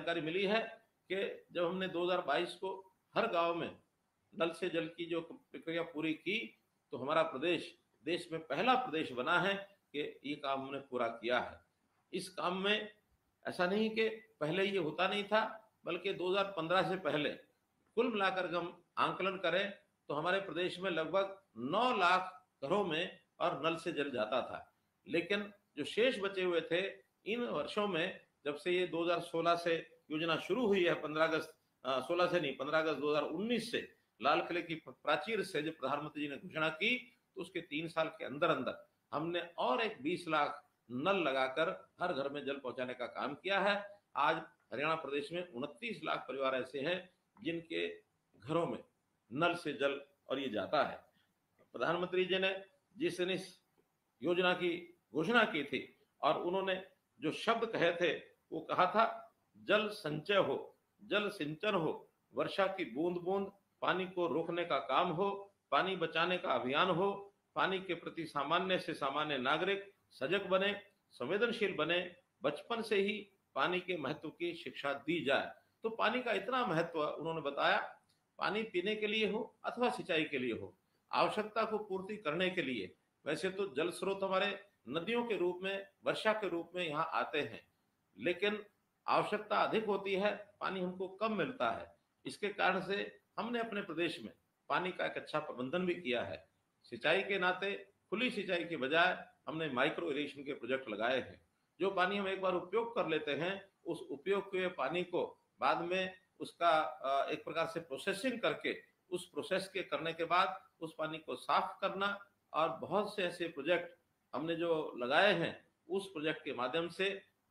जानकारी मिली है कि जब हमने 2022 को हर गांव में नल से जल की जो प्रक्रिया पूरी की, तो हमारा प्रदेश देश में पहला प्रदेश बना है कि ये काम हमने पूरा किया है। इस काम में ऐसा नहीं कि पहले ये होता नहीं था, बल्कि 2015 से पहले कुल मिलाकर हम आंकलन करें तो हमारे प्रदेश में लगभग 9 लाख घरों में और नल से जल जाता था। लेकिन जो शेष बचे हुए थे, इन वर्षों में जब से ये 2016 से योजना शुरू हुई है, 15 अगस्त 16 से नहीं, 15 अगस्त 2019 से लाल किले की प्राचीर से जब प्रधानमंत्री जी ने घोषणा की, तो उसके 3 साल के अंदर अंदर हमने और एक 20 लाख नल लगाकर हर घर में जल पहुंचाने का काम किया है। आज हरियाणा प्रदेश में 29 लाख परिवार ऐसे हैं जिनके घरों में नल से जल और ये जाता है। प्रधानमंत्री जी ने जिस दिन इस योजना की घोषणा की थी और उन्होंने जो शब्द कहे थे, वो कहा था जल संचय हो, जल सिंचन हो, वर्षा की बूंद बूंद पानी को रोकने का काम हो, पानी बचाने का अभियान हो, पानी के प्रति सामान्य से सामान्य नागरिक सजग बने, संवेदनशील बने, बचपन से ही पानी के महत्व की शिक्षा दी जाए। तो पानी का इतना महत्व उन्होंने बताया, पानी पीने के लिए हो अथवा सिंचाई के लिए हो, आवश्यकता को पूर्ति करने के लिए। वैसे तो जल स्रोत हमारे नदियों के रूप में, वर्षा के रूप में यहाँ आते हैं, लेकिन आवश्यकता अधिक होती है, पानी हमको कम मिलता है। इसके कारण से हमने अपने प्रदेश में पानी का एक अच्छा प्रबंधन भी किया है। सिंचाई के नाते खुली सिंचाई के बजाय हमने माइक्रो इरिगेशन के प्रोजेक्ट लगाए हैं। जो पानी हम एक बार उपयोग कर लेते हैं, उस उपयोग के पानी को बाद में उसका एक प्रकार से प्रोसेसिंग करके, उस प्रोसेस के करने के बाद उस पानी को साफ करना, और बहुत से ऐसे प्रोजेक्ट हमने जो लगाए हैं, उस प्रोजेक्ट के माध्यम से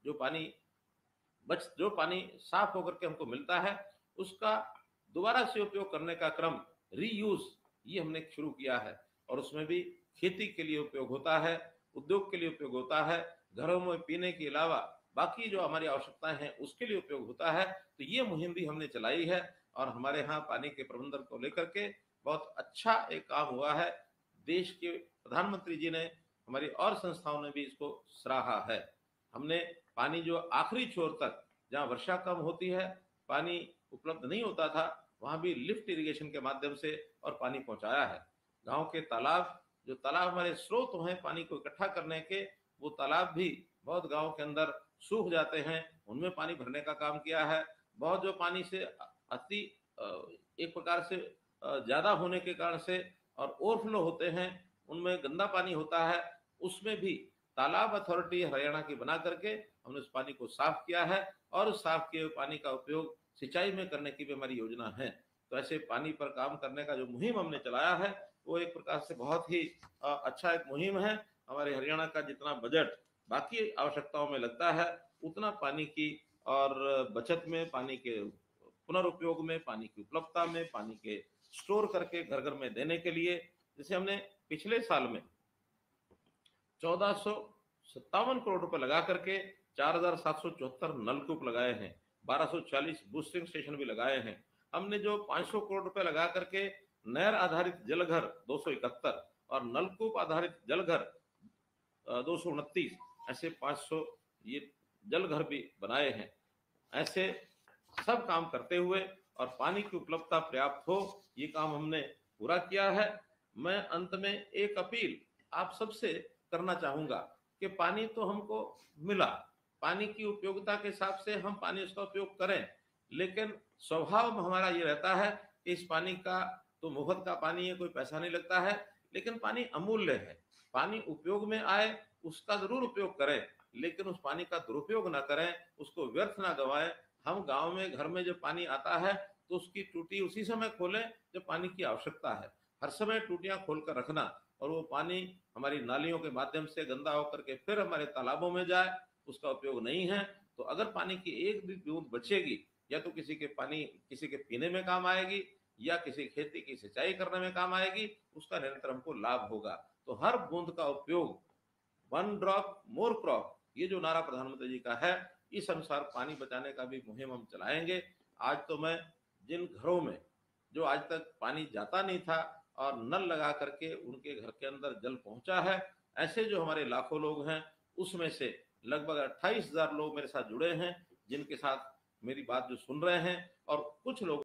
जो पानी साफ होकर के हमको मिलता है, उसका दोबारा से उपयोग करने का क्रम, रीयूज, ये हमने शुरू किया है। और उसमें भी खेती के लिए उपयोग होता है, उद्योग के लिए उपयोग होता है, घरों में पीने के अलावा बाकी जो हमारी आवश्यकताएं हैं उसके लिए उपयोग होता है। तो ये मुहिम भी हमने चलाई है और हमारे यहाँ पानी के प्रबंधन को लेकर के बहुत अच्छा एक काम हुआ है। देश के प्रधानमंत्री जी ने, हमारी और संस्थाओं ने भी इसको सराहा है। हमने पानी जो आखिरी छोर तक, जहाँ वर्षा कम होती है, पानी उपलब्ध नहीं होता था, वहाँ भी लिफ्ट इरिगेशन के माध्यम से और पानी पहुँचाया है। गांव के तालाब, जो तालाब हमारे स्रोत हैं पानी को इकट्ठा करने के, वो तालाब भी बहुत गांव के अंदर सूख जाते हैं, उनमें पानी भरने का काम किया है। बहुत जो पानी से अति एक प्रकार से ज्यादा होने के कारण से और ओवरफ्लो होते हैं, उनमें गंदा पानी होता है, उसमें भी तालाब अथॉरिटी हरियाणा की बना करके हमने उस पानी को साफ किया है और उस साफ किए हुए पानी का उपयोग सिंचाई में करने की भी हमारी योजना है। तो ऐसे पानी पर काम करने का जो मुहिम हमने चलाया है, वो एक प्रकार से बहुत ही अच्छा एक मुहिम है। हमारे हरियाणा का जितना बजट बाकी आवश्यकताओं में लगता है, उतना पानी की और बचत में, पानी के पुनर्उपयोग में, पानी की उपलब्धता में, पानी के स्टोर करके घर घर में देने के लिए, जैसे हमने पिछले साल में 1457 करोड़ रुपए लगा करके 4774 नलकूप लगाए हैं, 1240 बूस्टिंग स्टेशन भी लगाए हैं। हमने जो 500 करोड़ रुपए लगा करके नहर आधारित जलघर 271 और नलकूप आधारित जलघर 229, ऐसे 500 ये जलघर भी बनाए हैं। ऐसे सब काम करते हुए और पानी की उपलब्धता पर्याप्त हो, ये काम हमने पूरा किया है। मैं अंत में एक अपील आप सबसे करना चाहूंगा कि पानी तो हमको मिला, पानी की उपयोगिता के हिसाब से हम पानी उसका उपयोग करें, लेकिन स्वभाव में हमारा ये रहता है कि इस पानी का तो मुफ्त का पानी है, कोई पैसा नहीं लगता है, लेकिन पानी अमूल्य है। पानी उपयोग में आए उसका जरूर उपयोग करें, लेकिन उस पानी का दुरुपयोग ना करें, उसको व्यर्थ ना गवाएं। हम गांव में घर में जब पानी आता है तो उसकी टूटी उसी समय खोलें जब पानी की आवश्यकता है। हर समय टूटियां खोलकर रखना और वो पानी हमारी नालियों के माध्यम से गंदा होकर के फिर हमारे तालाबों में जाए, उसका उपयोग नहीं है। तो अगर पानी की एक भी बूंद बचेगी, या तो किसी के पीने में काम आएगी, या किसी खेती की सिंचाई करने में काम आएगी, उसका निरंतर हमको लाभ होगा। तो हर बूंद का उपयोग, वन ड्रॉप मोर क्रॉप, ये जो नारा प्रधानमंत्री जी का है, इस अनुसार पानी बचाने का भी मुहिम हम चलाएंगे। आज तो मैं जिन घरों में जो आज तक पानी जाता नहीं था और नल लगा करके उनके घर के अंदर जल पहुंचा है, ऐसे जो हमारे लाखों लोग हैं, उसमें से लगभग 28,000 लोग मेरे साथ जुड़े हैं, जिनके साथ मेरी बात जो सुन रहे हैं और कुछ लोग